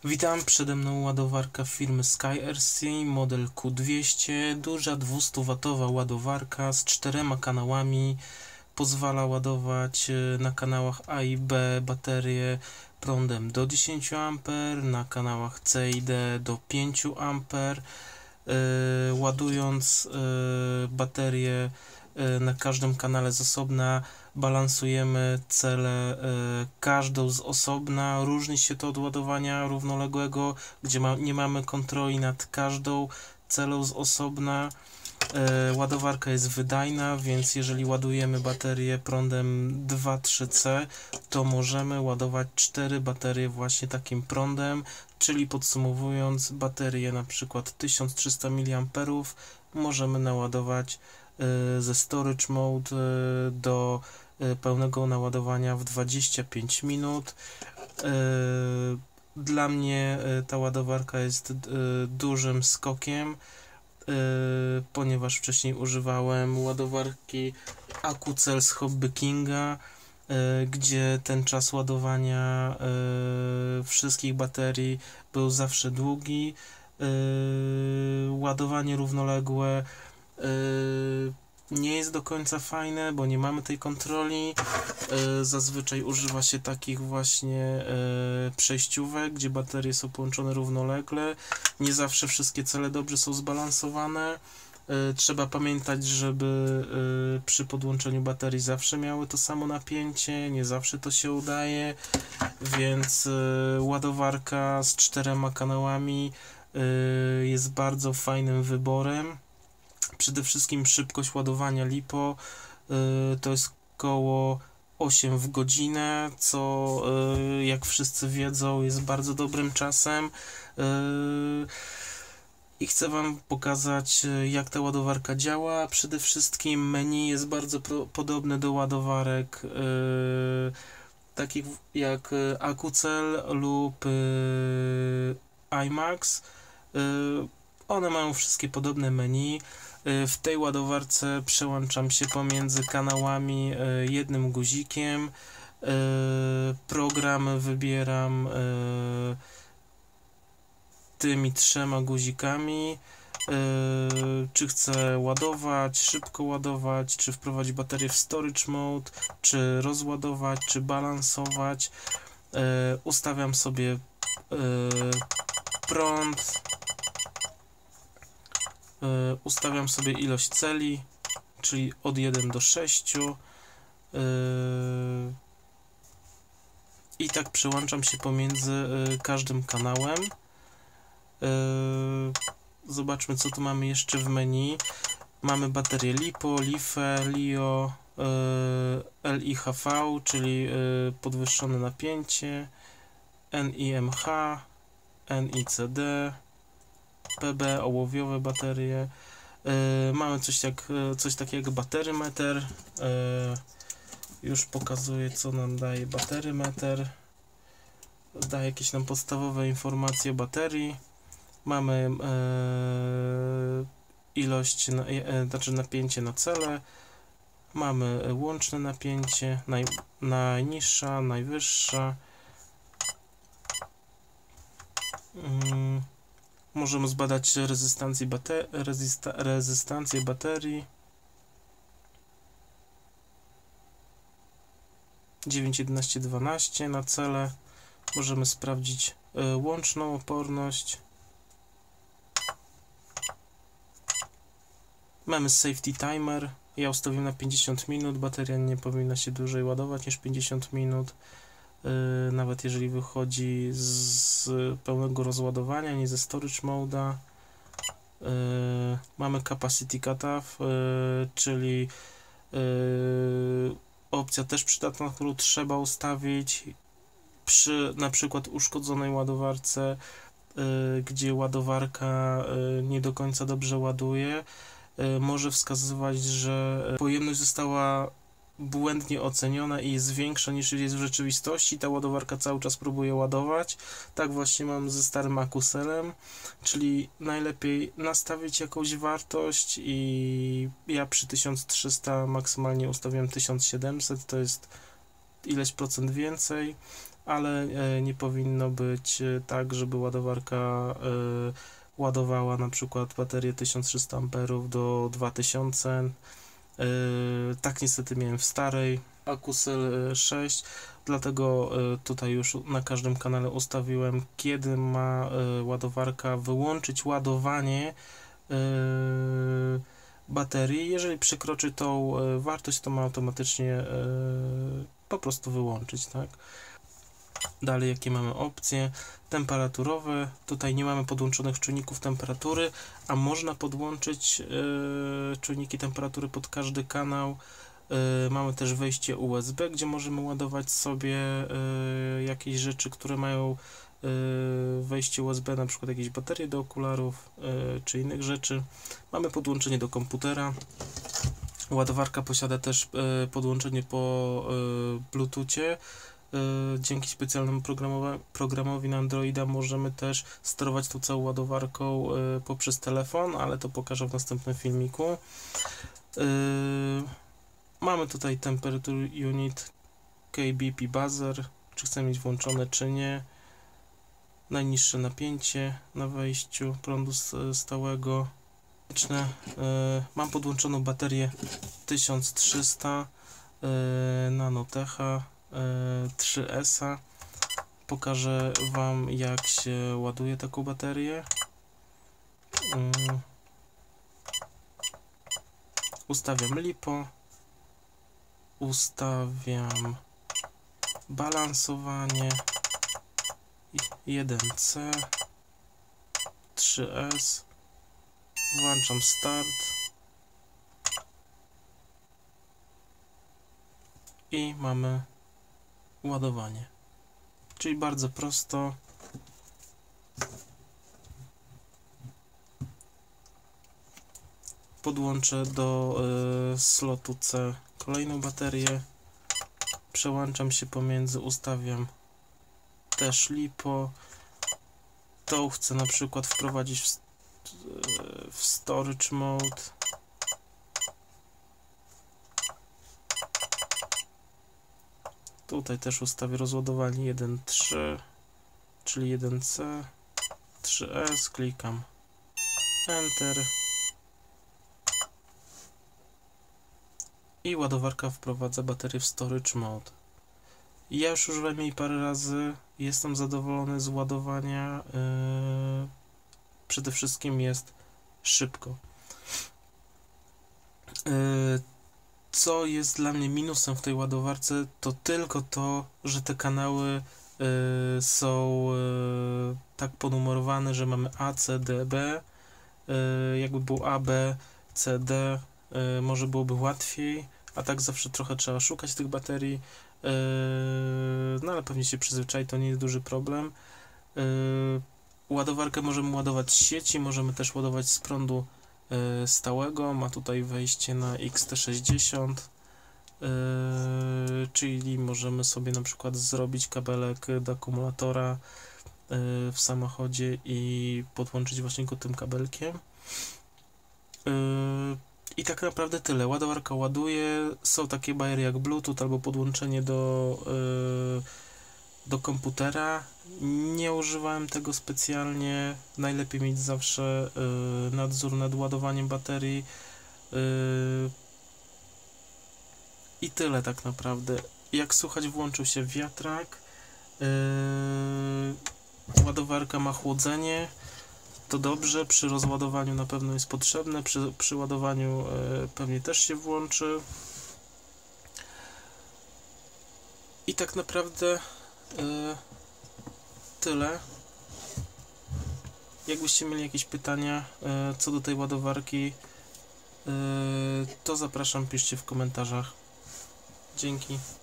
Witam, przede mną ładowarka firmy SkyRC, model Q200, duża 200W ładowarka z 4 kanałami, pozwala ładować na kanałach A i B baterie prądem do 10A, na kanałach C i D do 5A. Ładując baterię na każdym kanale z osobna, balansujemy cele każdą z osobna. Różni się to od ładowania równoległego, gdzie nie mamy kontroli nad każdą celą z osobna. Ładowarka jest wydajna, więc jeżeli ładujemy baterię prądem 2,3C, to możemy ładować 4 baterie właśnie takim prądem, czyli podsumowując, baterię na przykład 1300 mAh możemy naładować ze storage mode do pełnego naładowania w 25 minut. Dla mnie ta ładowarka jest dużym skokiem, ponieważ wcześniej używałem ładowarki AcuCell z Hobby Kinga, gdzie ten czas ładowania wszystkich baterii był zawsze długi. Ładowanie równoległe nie jest do końca fajne, bo nie mamy tej kontroli. Zazwyczaj używa się takich właśnie przejściówek, gdzie baterie są połączone równolegle. Nie zawsze wszystkie cele dobrze są zbalansowane. Trzeba pamiętać, żeby przy podłączeniu baterii zawsze miały to samo napięcie, nie zawsze to się udaje, więc ładowarka z 4 kanałami jest bardzo fajnym wyborem. Przede wszystkim szybkość ładowania LiPo to jest około 8 w godzinę, co jak wszyscy wiedzą jest bardzo dobrym czasem. I chcę Wam pokazać, jak ta ładowarka działa. Przede wszystkim menu jest bardzo podobne do ładowarek takich jak AcuCell lub IMAX. One mają wszystkie podobne menu. W tej ładowarce przełączam się pomiędzy kanałami jednym guzikiem. Program wybieram tymi 3 guzikami. Czy chcę ładować, szybko ładować, czy wprowadzić baterię w storage mode, czy rozładować, czy balansować. Ustawiam sobie prąd. Ustawiam sobie ilość celi, czyli od 1 do 6. I tak przełączam się pomiędzy każdym kanałem. Zobaczmy, co tu mamy jeszcze w menu. Mamy baterię LiPo, LiFe, LiO, LiHV, czyli podwyższone napięcie, NiMH, NiCd, PB, ołowiowe baterie. Mamy coś takiego jak baterymeter. Już pokazuję, co nam daje baterymeter. Daje jakieś nam podstawowe informacje o baterii. Mamy ilość, znaczy napięcie na cele. Mamy łączne napięcie, najniższa, najwyższa. Możemy zbadać rezystancję baterii. 9, 11, 12 na cele. Możemy sprawdzić łączną oporność. Mamy safety timer. Ja ustawiłem na 50 minut. Bateria nie powinna się dłużej ładować niż 50 minut. Nawet jeżeli wychodzi z pełnego rozładowania, nie ze storage mode'a. Mamy capacity cutoff, czyli opcja też przydatna, którą trzeba ustawić przy na przykład uszkodzonej ładowarce, gdzie ładowarka nie do końca dobrze ładuje. Może wskazywać, że pojemność została błędnie oceniona i jest większa niż jest w rzeczywistości. Ta ładowarka cały czas próbuje ładować. Tak właśnie mam ze starym AcuCellem, czyli najlepiej nastawić jakąś wartość i ja przy 1300 maksymalnie ustawiłem 1700, to jest ileś procent więcej. ale nie powinno być tak, żeby ładowarka ładowała na przykład baterię 1300 A do 2000. Tak niestety miałem w starej AkuCell 6, dlatego tutaj już na każdym kanale ustawiłem, kiedy ma ładowarka wyłączyć ładowanie baterii. Jeżeli przekroczy tą wartość, to ma automatycznie po prostu wyłączyć, tak? Dalej, jakie mamy opcje? Temperaturowe. Tutaj nie mamy podłączonych czujników temperatury, a można podłączyć czujniki temperatury pod każdy kanał. Mamy też wejście USB, gdzie możemy ładować sobie jakieś rzeczy, które mają wejście USB, na przykład jakieś baterie do okularów czy innych rzeczy. Mamy podłączenie do komputera. Ładowarka posiada też podłączenie po Bluetoothie. Dzięki specjalnemu programowi na Androida możemy też sterować tą całą ładowarką poprzez telefon, ale to pokażę w następnym filmiku. Mamy tutaj temperature unit, kBp buzzer, czy chcemy mieć włączone, czy nie. Najniższe napięcie na wejściu prądu stałego. Mam podłączoną baterię 1300 Nanotecha 3S. Pokażę Wam, jak się ładuje taką baterię. Ustawiam LiPo, ustawiam balansowanie 1C, 3S, włączam start i mamy ładowanie. Czyli bardzo prosto. Podłączę do slotu C kolejną baterię. Przełączam się pomiędzy, ustawiam też LiPo. Tą chcę na przykład wprowadzić w storage mode. Tutaj też ustawię rozładowanie 1.3, czyli 1C, 3S, klikam Enter i ładowarka wprowadza baterię w storage mode. Ja już używałem jej parę razy, jestem zadowolony z ładowania, przede wszystkim jest szybko. Co jest dla mnie minusem w tej ładowarce, to tylko to, że te kanały są tak ponumerowane, że mamy A, C, D, B. Jakby był A, B, C, D, może byłoby łatwiej, a tak zawsze trochę trzeba szukać tych baterii. No ale pewnie się przyzwyczai, to nie jest duży problem. Ładowarkę możemy ładować z sieci, możemy też ładować z prądu stałego. Ma tutaj wejście na XT60, czyli możemy sobie na przykład zrobić kabelek do akumulatora w samochodzie i podłączyć właśnie go tym kabelkiem. I tak naprawdę tyle. Ładowarka ładuje, są takie bariery jak Bluetooth albo podłączenie do komputera. Nie używałem tego specjalnie. Najlepiej mieć zawsze nadzór nad ładowaniem baterii. I tyle tak naprawdę. Jak słychać, włączył się wiatrak. Ładowarka ma chłodzenie. To dobrze, przy rozładowaniu na pewno jest potrzebne, przy ładowaniu pewnie też się włączy. I tak naprawdę tyle. Jakbyście mieli jakieś pytania co do tej ładowarki, to zapraszam, piszcie w komentarzach. Dzięki.